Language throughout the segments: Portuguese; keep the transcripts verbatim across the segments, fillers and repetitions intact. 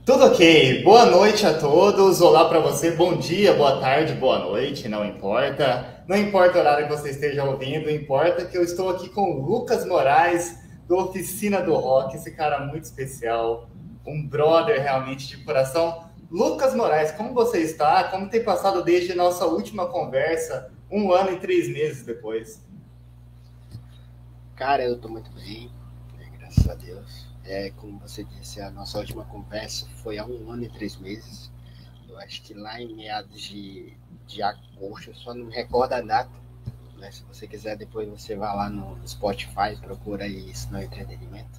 Tudo ok. Boa noite a todos. Olá para você. Bom dia, boa tarde, boa noite. Não importa. Não importa o horário que você esteja ouvindo. Importa que eu estou aqui com o Lucas Moraes, do Oficina do Rock. Esse cara muito especial. Um brother realmente de coração. Lucas Moraes, como você está? Como tem passado desde nossa última conversa? Um ano e três meses depois. Cara, eu tô muito bem, né, graças a Deus. É, como você disse, a nossa última conversa foi há um ano e três meses. Eu acho que lá em meados de, de agosto, eu só não me recordo a data. Né? Se você quiser, depois você vai lá no Spotify, procura aí Isso Não é Entretenimento.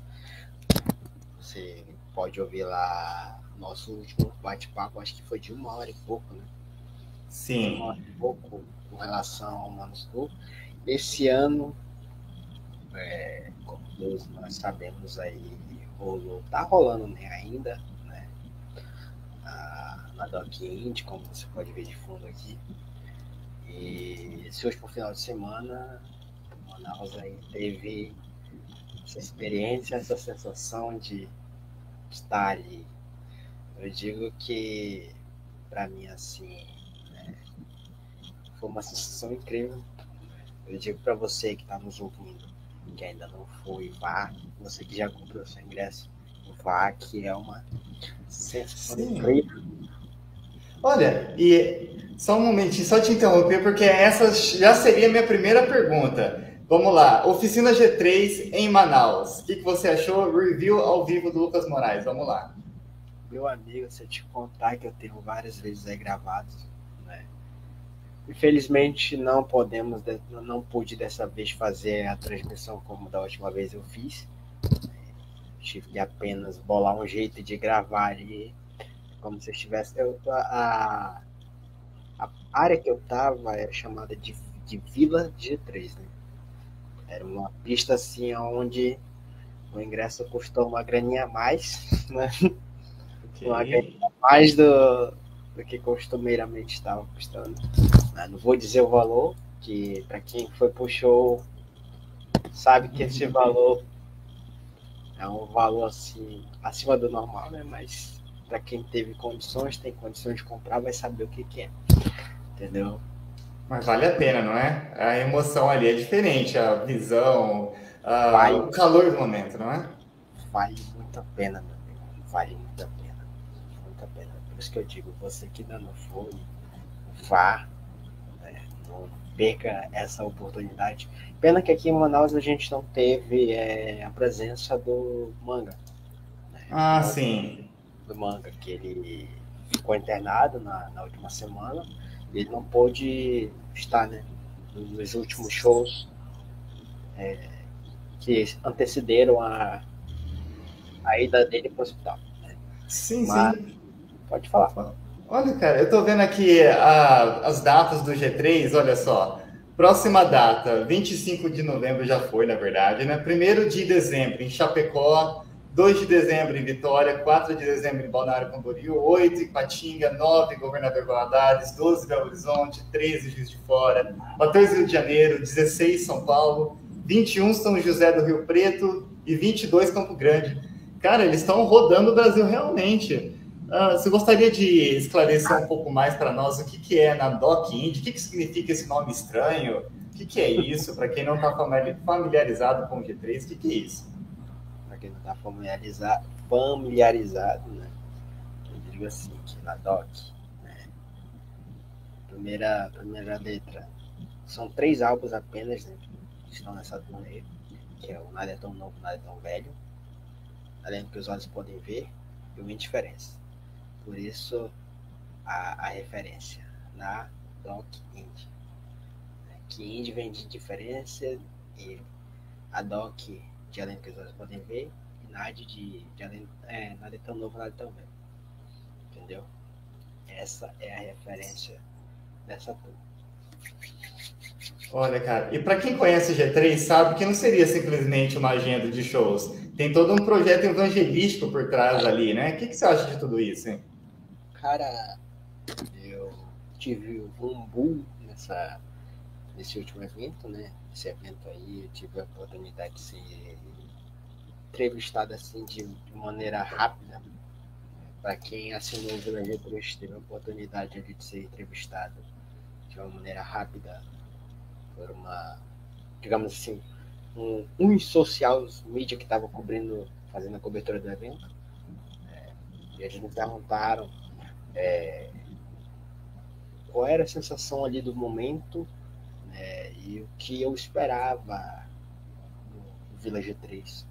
Você pode ouvir lá nosso último bate-papo, acho que foi de uma hora e pouco, né? De uma hora Sim. e pouco com relação ao Manoscu. Esse ano, como todos nós sabemos aí, rolou, tá rolando, né, ainda, né, a, na Doc Indy, como você pode ver de fundo aqui. E esse último final de semana, Manaus aí teve essa experiência, essa sensação de estar ali. Eu digo que, para mim, assim, foi uma sensação incrível. Eu digo para você que está nos ouvindo, que ainda não foi, vá. Você que já comprou seu ingresso, vá, que é uma sensação Sim. incrível. Olha, e só um momentinho, só te interromper, porque essa já seria a minha primeira pergunta. Vamos lá, Oficina G três em Manaus. O que, que você achou? Review ao vivo do Lucas Moraes. Vamos lá. Meu amigo, se eu te contar que eu tenho várias vezes aí gravados, né? Infelizmente não podemos, não pude dessa vez fazer a transmissão como da última vez eu fiz. Tive que apenas bolar um jeito de gravar ali, como se eu estivesse. Eu, a, a área que eu tava era chamada de, de Vila G três, né? Era uma pista assim onde o ingresso custou uma graninha a mais, né? Ok. Uma graninha a mais do, do que costumeiramente estava custando. Não vou dizer o valor, que para quem foi pro show sabe que esse valor é um valor assim acima do normal, né? Mas para quem teve condições, tem condições de comprar, vai saber o que, que é, entendeu? Mas vale a pena, não é? A emoção ali é diferente, a visão, a- Vale, o calor do momento, não é? vale muito a pena, meu amigo. Vale muito a pena. Muito a pena. Por isso que eu digo, você que ainda não foi, vá, né? Não perca essa oportunidade. Pena que aqui em Manaus a gente não teve é, a presença do Manga, né? Ah, Não sim. do Manga, que ele ficou internado na, na última semana e ele não pôde estar, né, nos últimos shows que antecederam a, a ida dele para o hospital. Sim, Mas sim. pode falar. Olha, cara, eu tô vendo aqui a- as datas do G três, olha só. Próxima data, vinte e cinco de novembro já foi, na verdade, né? Primeiro de dezembro em Chapecó, dois de dezembro em Vitória, quatro de dezembro em Balneário Camboriú, oito em Patinga, nove em Governador Valadares, doze em Belo Horizonte, treze em Juiz de Fora, quatorze Rio de Janeiro, dezesseis São Paulo, vinte e um São José do Rio Preto e vinte e dois Campo Grande. Cara, eles estão rodando o Brasil realmente. Ah, você gostaria de esclarecer um pouco mais para nós o que, que é na Doc Indy? O que, que significa esse nome estranho? O que, que é isso? Para quem não está familiarizado com o G três, o que, que é isso? Para quem não está familiarizado, familiarizado, né? Eu digo assim, que na Doc, né, primeira, primeira letra, são três álbuns apenas, né, que estão nessa turnê, que é o Nada é Tão Novo, Nada é Tão Velho, além do que os olhos podem ver, e o Indiferença. Por isso, a, a referência na Doc Indie. Né, que Indie vem de diferença e a Doc de além do que os olhos podem ver, e Nad de, de além, é, Nada é Tão Novo, Nada é Tão Velho. Entendeu? Essa é a referência dessa turma. Olha, cara, e para quem conhece o G três sabe que não seria simplesmente uma agenda de shows. Tem todo um projeto evangelístico por trás ali, né? O que, que você acha de tudo isso, hein? Cara, eu tive um boom nessa, nesse último evento, né? Esse evento aí eu tive a oportunidade de ser entrevistado assim de, de maneira rápida para quem assinou o Vila G três teve a oportunidade de ser entrevistado de uma maneira rápida por uma, digamos assim, um, um social mídia que estava cobrindo, fazendo a cobertura do evento. É, e eles me perguntaram é, qual era a sensação ali do momento, né, e o que eu esperava no Vila G três.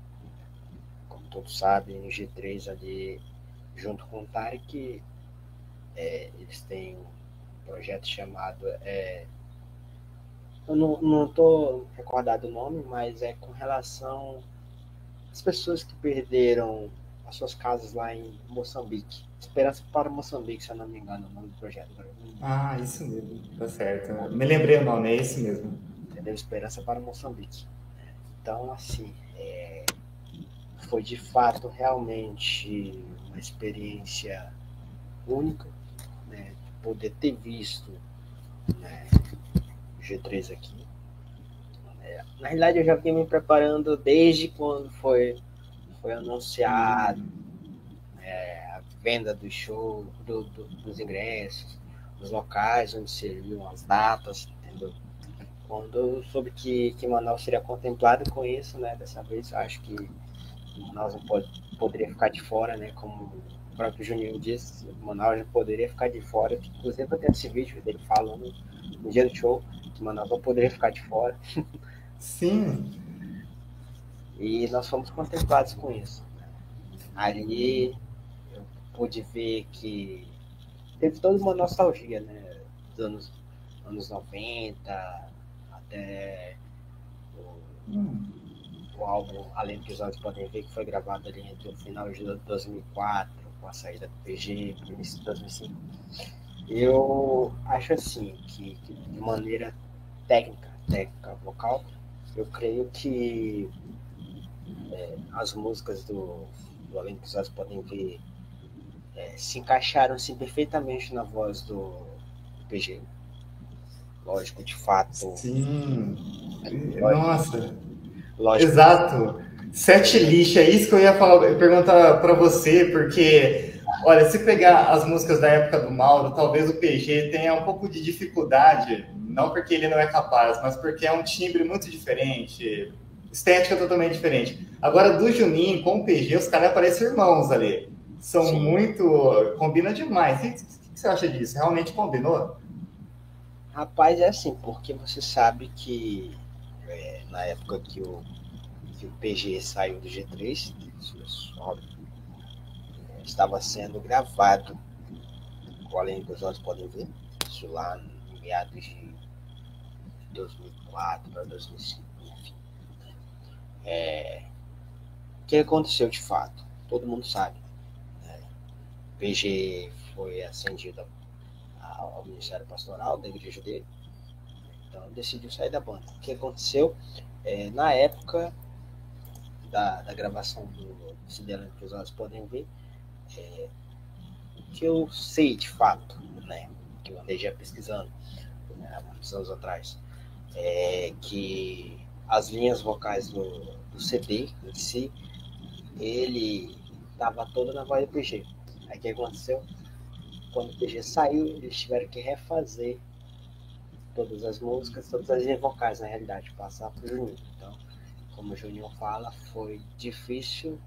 Como todos sabem, o G três ali, junto com o Tarek, é, eles têm um projeto chamado... É, eu não estou recordado o nome, mas é com relação às pessoas que perderam as suas casas lá em Moçambique. Esperança para Moçambique, se eu não me engano, o nome do projeto. Ah, isso mesmo, tá certo. Me lembrei o nome, é isso mesmo. Entendeu? Esperança para Moçambique. Então, assim, é, foi de fato realmente uma experiência única, né, poder ter visto, né, o G três aqui. É, na realidade, eu já vinha me preparando desde quando foi, foi anunciado é, a venda do show, do, do, dos ingressos, os locais onde seriam as datas, entendeu? Quando eu soube que, que Manaus seria contemplado com isso, né, dessa vez, eu acho que Manaus não pode, poderia ficar de fora, né, como o próprio Juninho disse, Manaus não poderia ficar de fora, inclusive eu tenho esse vídeo dele falando no dia do show, que Manaus não poderia ficar de fora. Sim. E nós fomos contemplados com isso. Ali eu pude ver que teve toda uma nostalgia, né, dos anos, anos noventa, até o, hum. o álbum Além do que os Olhos Podem Ver, que foi gravado ali entre o final de dois mil e quatro, com a saída do P G, no início de dois mil e cinco. Eu acho assim, que, que de maneira técnica, técnica vocal, eu creio que é, as músicas do, do Além do que os Olhos Podem Ver é, se encaixaram assim, perfeitamente na voz do, do P G. Lógico, de fato. Sim. Lógico, nossa. Lógico. Exato. Sete lixo, é isso que eu ia falar, perguntar para você, porque, olha, se pegar as músicas da época do Mauro, talvez o P G tenha um pouco de dificuldade, não porque ele não é capaz, mas porque é um timbre muito diferente, estética totalmente diferente. Agora, do Juninho com o P G, os caras parecem irmãos ali. São Sim. muito... combina demais. O que, que você acha disso? Realmente combinou? Rapaz, é assim, porque você sabe que é, na época que o, que o P G saiu do G três, é, estava sendo gravado, além dos olhos podem ver, isso lá em meados de dois mil e quatro para dois mil e cinco, enfim. É, o que aconteceu de fato? Todo mundo sabe. Né? O P G foi ascendido ao Ministério Pastoral, da igreja dele, então decidiu sair da banda. O que aconteceu? É, na época da, da gravação do C D que os olhos podem ver, é, que eu sei de fato, né, que eu andei já pesquisando, né, há muitos anos atrás, é que as linhas vocais do, do C D em si, ele estava toda na voz do P G. Aí o que aconteceu? Quando o P G saiu, eles tiveram que refazer todas as músicas, todas as linhas vocais, na realidade, passar para o Juninho. Então, como o Juninho fala, foi difícil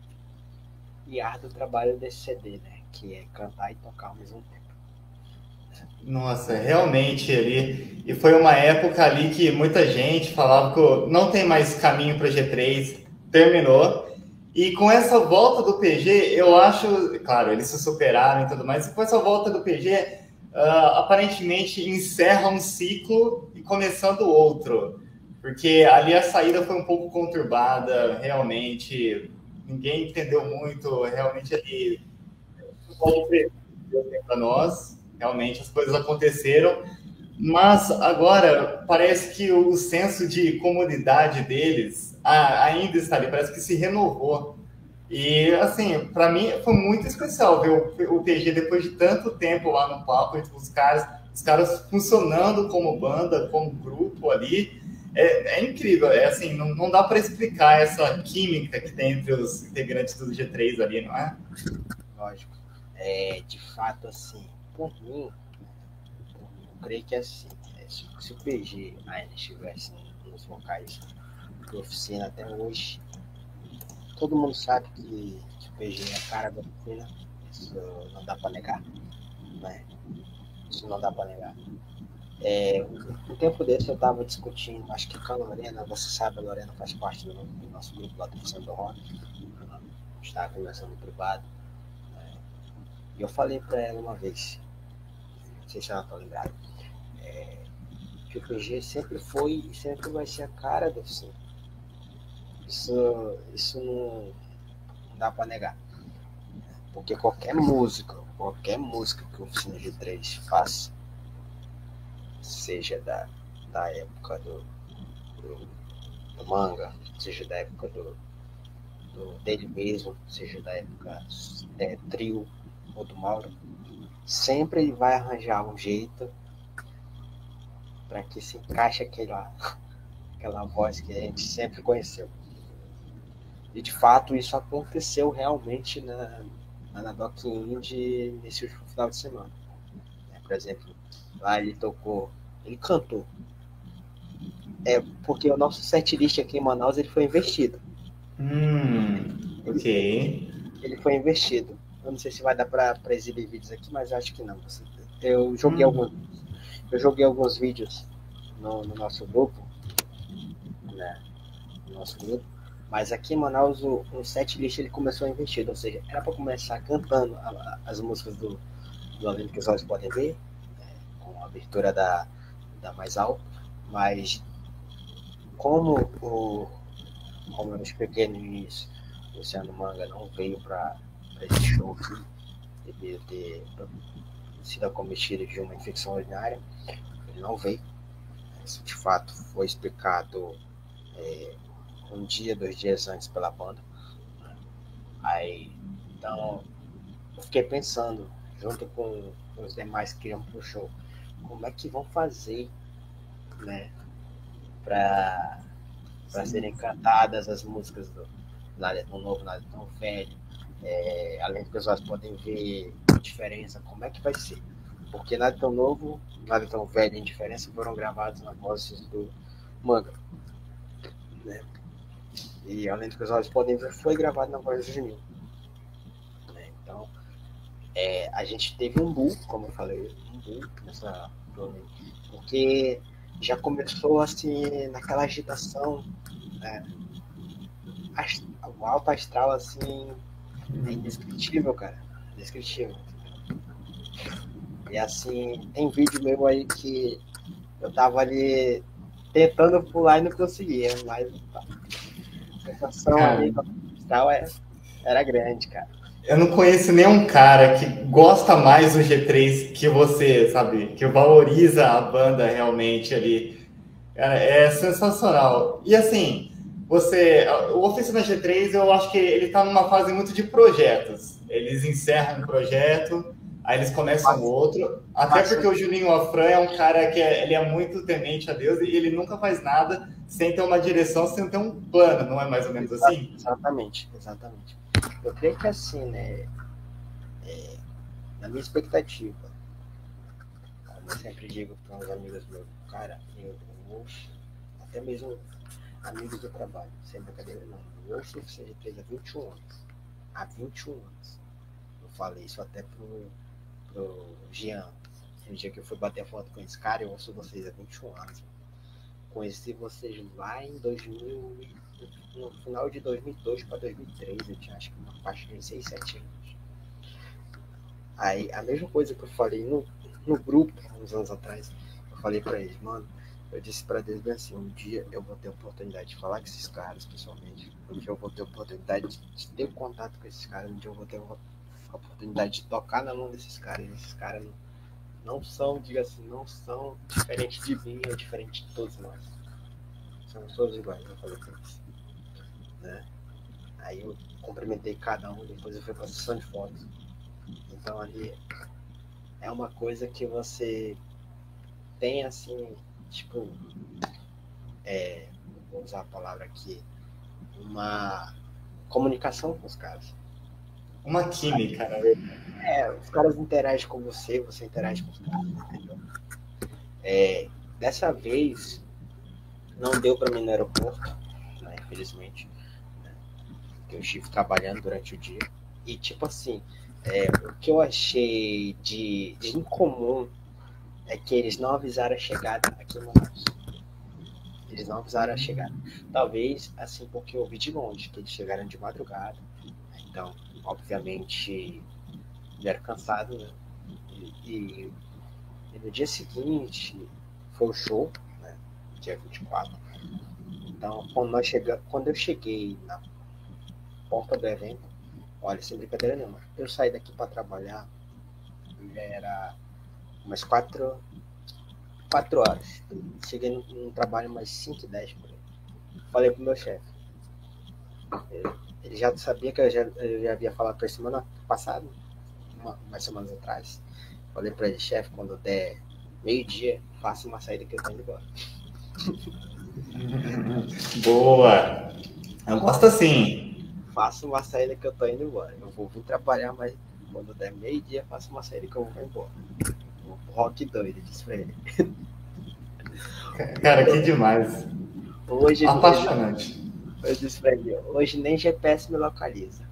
e árduo o trabalho desse C D, né? Que é cantar e tocar ao mesmo tempo. Nossa, realmente ali. E foi uma época ali que muita gente falava que não tem mais caminho para G três, terminou. E com essa volta do P G, eu acho, claro, eles se superaram e tudo mais, e com essa volta do P G, uh, aparentemente encerra um ciclo e começando outro. Porque ali a saída foi um pouco conturbada, realmente, ninguém entendeu muito, realmente ali, não pode prever para nós, realmente as coisas aconteceram, mas agora parece que o senso de comunidade deles ah, ainda está ali, parece que se renovou. E, assim, para mim foi muito especial ver o, o P G depois de tanto tempo lá no palco, entre os caras, os caras funcionando como banda, como grupo ali. É, é incrível, é assim, não, não dá para explicar essa química que tem entre os integrantes do G três ali, não é? lógico. É, de fato, assim, por mim, por mim, eu creio que assim, é, se, se o P G ainda estivesse nos vocais de oficina até hoje, todo mundo sabe que, que o P G é a cara da oficina, isso não dá para negar, né? Isso não dá para negar. É, um tempo desse eu estava discutindo, acho que com a Lorena, você sabe, a Lorena faz parte do, do nosso grupo lá do Oficina do Rock, a gente estava conversando no privado, né? E eu falei para ela uma vez, não sei se ela está lembrada, é, que o P G sempre foi e sempre vai ser a cara da oficina. Isso, isso não, não dá para negar. Porque qualquer música, qualquer música que o Oficina G três faça, seja da, da época do, do, do manga, seja da época do, do dele mesmo, seja da época é, trio ou do Mauro, sempre ele vai arranjar um jeito para que se encaixe aquela, aquela voz que a gente sempre conheceu. E de fato isso aconteceu realmente na, na Doc Indie nesse último final de semana. Por exemplo, lá ele tocou, ele cantou. É porque o nosso setlist aqui em Manaus ele foi investido. Hum, ok. Ele, ele foi investido. Eu não sei se vai dar para exibir vídeos aqui, mas eu acho que não. Eu joguei, hum. alguns, eu joguei alguns vídeos no, no nosso grupo, né? No nosso grupo. Mas aqui em Manaus o, o setlist ele começou investido, ou seja, era para começar cantando a, a, as músicas do, do Além do que os olhos podem ver, né, com a abertura da, da Mais Alto, mas como o como eu expliquei no início, o Luciano Manga não veio para esse show aqui, devido ter sido acometido de uma infecção urinária, ele não veio. Isso de fato foi explicado é, um dia, dois dias antes pela banda. Aí, então, eu fiquei pensando, junto com os demais que iam pro show, como é que vão fazer, né, para para serem cantadas as músicas do Nada é Tão Novo, Nada é Tão Velho, é, além de que os olhos podem ver a diferença, como é que vai ser? Porque Nada é Tão Novo, Nada é Tão Velho e Indiferença foram gravados na voz do Manga, né? E além de que os olhos podem ver, foi gravado na voz do Juninho, né? Então, é, a gente teve um boom, como eu falei, um boom nessa turnê, porque já começou assim, naquela agitação, né? O alto astral, assim, é indescritível, cara. Indescritível. E assim, tem vídeo meu aí que eu tava ali tentando pular e não conseguia, mas a sensação cara, ali do astral é, era grande, cara. Eu não conheço nenhum cara que gosta mais do G três que você, sabe? Que valoriza a banda realmente ali. Cara, é sensacional. E assim, você, o Oficina G três, eu acho que ele está numa fase muito de projetos. Eles encerram um projeto, aí eles começam mas, outro. Até mas, porque o Juninho Afran é um cara que é, ele é muito temente a Deus e ele nunca faz nada sem ter uma direção, sem ter um plano, não é mais ou menos assim? Exatamente, exatamente. Eu creio que assim, né, é, na minha expectativa, como eu sempre digo para os amigos meus, cara, eu ouço, até mesmo amigos do trabalho, sem brincadeira não, eu ouço o C G três há vinte e um anos, há vinte e um anos, eu falei isso até pro, pro Jean, no dia que eu fui bater a foto com esse cara, eu ouço vocês há vinte e um anos, conheci vocês lá em dois mil, no final de dois mil e dois para dois mil e três, eu tinha acho que uma faixa de seis, sete anos. Aí, a mesma coisa que eu falei no, no grupo, uns anos atrás, eu falei pra eles, mano, eu disse pra Deus bem assim, um dia eu vou ter a oportunidade de falar com esses caras, pessoalmente, um dia eu vou ter a oportunidade de, de ter contato com esses caras, um dia eu vou ter a oportunidade de tocar na mão desses caras, e esses caras não, não são, diga assim, não são diferentes de mim, ou diferentes de todos nós. Somos todos iguais, eu falei pra eles. Né? Aí eu cumprimentei cada um, depois eu fui pra sessão de fotos. Então ali é uma coisa que você tem assim, tipo, é, vou usar a palavra aqui, uma comunicação com os caras. uma química, na verdade. É, os caras interagem com você, você interage com os caras, entendeu? É, dessa vez, não deu para mim no aeroporto, né, infelizmente, né, porque eu estive trabalhando durante o dia. E, tipo assim, é, o que eu achei de, de incomum é que eles não avisaram a chegada aqui em Manaus. Eles não avisaram a chegada. Talvez, assim, porque eu vi de longe, que eles chegaram de madrugada. Então, obviamente, vieram cansados, né? E, e, e no dia seguinte foi o show, né? Dia vinte e quatro. Então, quando, nós chega, quando eu cheguei na porta do evento, olha, sem brincadeira nenhuma, eu saí daqui para trabalhar, era umas quatro, quatro horas. Cheguei no, no trabalho umas cinco e dez por aí. Falei pro meu chefe. Ele, ele já sabia que eu já, eu já havia falado para ele semana passada, uma, umas semanas atrás. Falei para ele, chefe, quando der meio-dia, faça uma saída que eu tô indo embora. Boa! Eu gosto assim. Faça uma saída que eu tô indo embora. Eu vou vir trabalhar, mas quando der meio-dia, faça uma saída que eu vou embora. O rock doido, disse pra ele. Cara, que demais. Hoje, apaixonante. Eu disse pra ele, hoje nem G P S me localiza.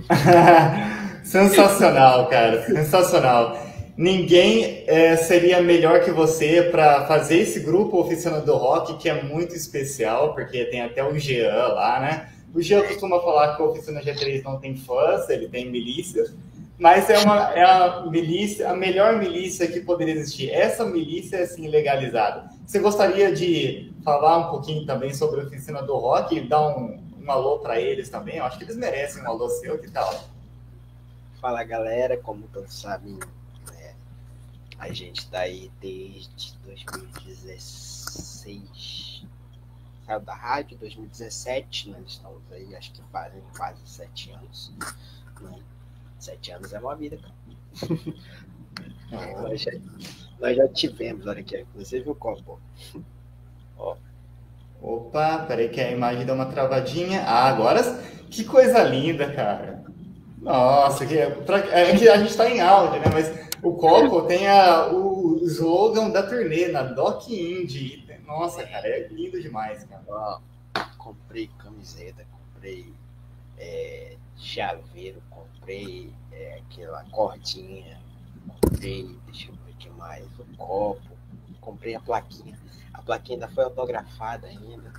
Sensacional, cara, sensacional. Ninguém é, seria melhor que você para fazer esse grupo Oficina do Rock, que é muito especial, porque tem até o Jean lá, né? O Jean costuma falar que a Oficina G três não tem fãs, ele tem milícias, mas é, uma, é a milícia, a melhor milícia que poderia existir. Essa milícia é assim legalizada. Você gostaria de falar um pouquinho também sobre a Oficina do Rock e dar um, um alô para eles também? Eu acho que eles merecem um alô seu, que tal? Fala, galera, como todos sabem, né, a gente está aí desde dois mil e dezesseis, saiu da rádio, dois mil e dezessete, nós estamos aí, acho que fazem quase sete anos, né? Sete anos é uma vida, cara. Oh. nós, já, nós já tivemos, olha aqui, inclusive o copo. Ó. Opa, peraí que a imagem deu uma travadinha. Ah, agora que coisa linda, cara. Nossa, que, pra, é que a gente está em áudio, né? Mas o copo tem a, o slogan da turnê, na Doc Indie. Nossa, cara, é lindo demais, cara. Ó, comprei camiseta, comprei é, chaveiro, comprei é, aquela cordinha, comprei, deixa eu ver o que mais, o copo, comprei a plaquinha. A plaquinha ainda foi autografada ainda.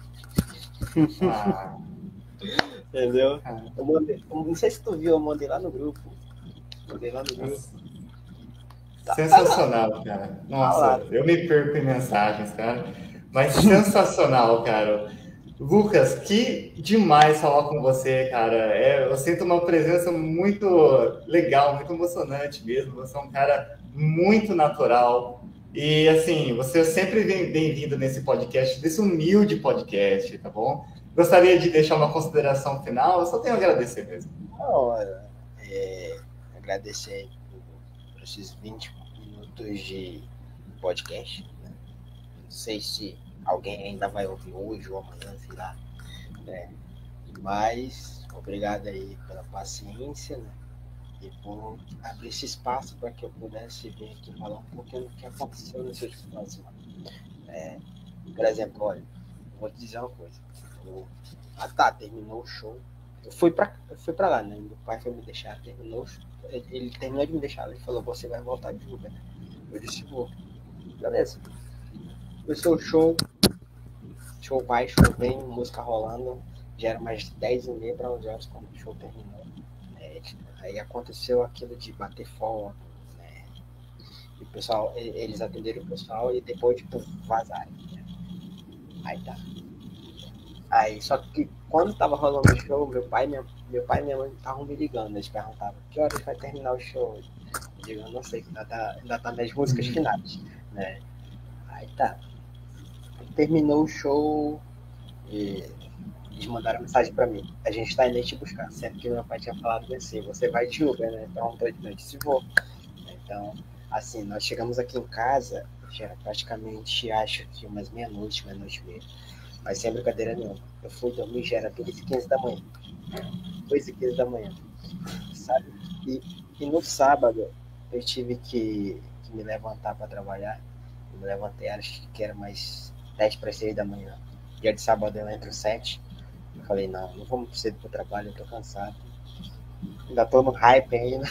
Ah. Entendeu? Ah. Eu mandei, não sei se tu viu, eu mandei lá no grupo. Mandei lá no grupo. Tá. Sensacional, cara. Nossa, ah, eu me perco em mensagens, cara. Mas sensacional, cara. Lucas, que demais falar com você, cara. É, eu sinto uma presença muito legal, muito emocionante mesmo. Você é um cara muito natural. E, assim, você é sempre bem-vindo nesse podcast, nesse humilde podcast, tá bom? Gostaria de deixar uma consideração final? Eu só tenho a agradecer mesmo. Não, é, agradecer por, por esses vinte minutos de podcast. Né? Não sei se alguém ainda vai ouvir hoje ou amanhã, sei lá. Né? Mas obrigado aí pela paciência, né? E por abrir esse espaço para que eu pudesse vir aqui falar um pouquinho do que aconteceu nesse último semana. É, por exemplo, olha, vou te dizer uma coisa. Eu, ah tá, terminou o show. Eu fui pra, eu fui pra lá, né? Meu pai foi me deixar, terminou o show. Ele, ele terminou de me deixar, ele falou, você vai voltar de Uber, né? Eu disse, vou. Beleza. Começou o show, show vai, show vem, música rolando. Já era mais dez e meia para onze horas quando o show terminou. É, aí aconteceu aquilo de bater foto, né? E o pessoal, eles atenderam o pessoal e depois, tipo, vazaram. Né? Aí tá. Aí, só que quando tava rolando o show, meu pai, minha, meu pai e minha mãe estavam me ligando. Eles perguntavam, que horas vai terminar o show? Eu digo, eu não sei, ainda tá, ainda tá nas músicas finais, né? Aí tá. Terminou o show e eles mandaram mensagem pra mim. A gente tá indo aí te buscar. Sempre que meu pai tinha falado assim, você vai de Uber, né? Então eu disse, vou. Então, assim, nós chegamos aqui em casa, já era praticamente, acho que umas meia-noite, meia-noite mesmo. Mas sem brincadeira nenhuma. Eu fui dormir, já era duas e quinze da manhã. duas e quinze da manhã. Sabe? E, e no sábado eu tive que, que me levantar para trabalhar. Eu me levantei, acho que era mais dez para seis da manhã. Dia de sábado eu entro sete. Eu falei, não, não vou muito cedo pro trabalho, eu tô cansado. Ainda tô no hype ainda.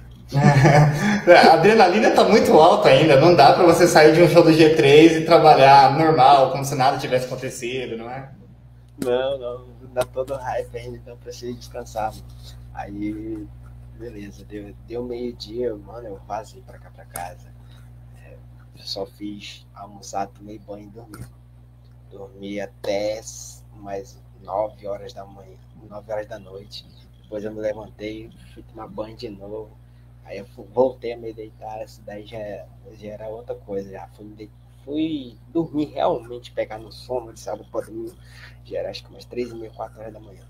A adrenalina tá muito alta ainda, não dá pra você sair de um show do G três e trabalhar normal, como se nada tivesse acontecido, não é? Não, não, ainda tô no hype ainda, então eu preciso descansar. Mano. Aí, beleza, deu, deu meio-dia, mano, eu vazei pra cá pra casa. É, eu só fiz almoçar, tomei banho e dormi. Dormi até mais nove horas da manhã, nove horas da noite. Depois eu me levantei, fui tomar banho de novo. Aí eu voltei a me deitar, isso daí já, já era outra coisa. Já fui, me deitar, fui dormir realmente, pegar no sono de sábado para domingo. Já era acho que umas três e meia, quatro horas da manhã.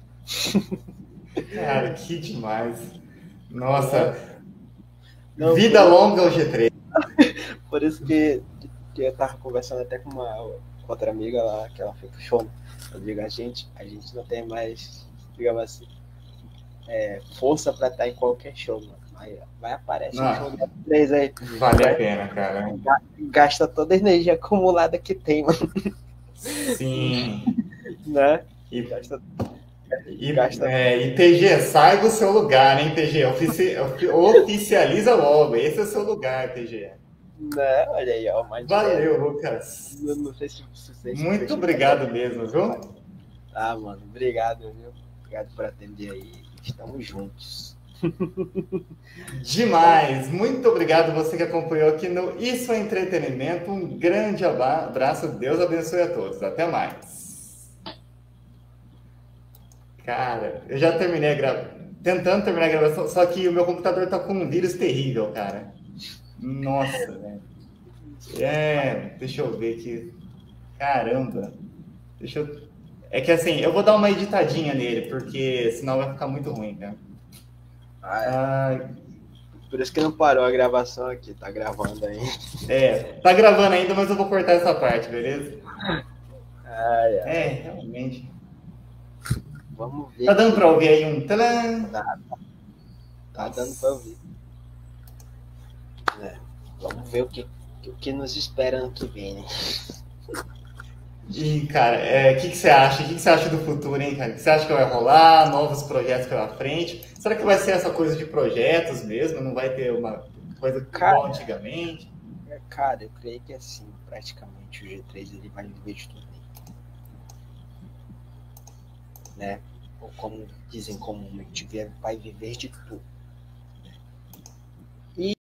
Cara, que demais. Nossa, Não, vida por isso, longa ao G três. por isso que, que eu tava conversando até com uma outra amiga lá, que ela foi pro show. Eu digo, a gente, a gente não tem mais, digamos assim, é, força para estar em qualquer show, mano. Aí, vai aparecer um show Não, de três aí, vale a vai, pena, cara. gasta toda a energia acumulada que tem, mano, Sim. né? E, Gasta, e, gasta. é, e T G, saiba o seu lugar, hein, T G? Ofici, oficializa logo. Esse é o seu lugar, T G. Né? Olha aí, ó, mais dinheiro. Valeu, Lucas. Não, não sei se vocês Muito obrigado mesmo, viu? Ah, mano, obrigado, viu? Obrigado por atender aí. Estamos juntos. Demais! Muito obrigado você que acompanhou aqui no Isso é Entretenimento. Um grande abraço. Deus abençoe a todos. Até mais. Cara, eu já terminei a gravação. Tentando terminar a gravação, só que o meu computador tá com um vírus terrível, cara. Nossa, velho. É, deixa eu ver aqui. Caramba. Deixa eu. É que assim, eu vou dar uma editadinha nele, porque senão vai ficar muito ruim, cara. Ah, é. Ai, Por isso que não parou a gravação aqui, tá gravando aí. é, tá gravando ainda, mas eu vou cortar essa parte, beleza? Ai, ai. É, realmente. Vamos ver. Tá dando que... pra ouvir aí um tcharam? Tá, tá dando pra ouvir. É, vamos ver o que, o que nos espera ano que vem, né? E, cara, o é, que, que você acha? O que, que você acha do futuro, hein, cara? O que você acha que vai rolar? Novos projetos pela frente? Será que vai ser essa coisa de projetos mesmo? Não vai ter uma coisa Cara, igual antigamente? cara, eu creio que assim, praticamente o G três ele vai viver de tudo, né? Ou como dizem comumente, vai viver de tudo.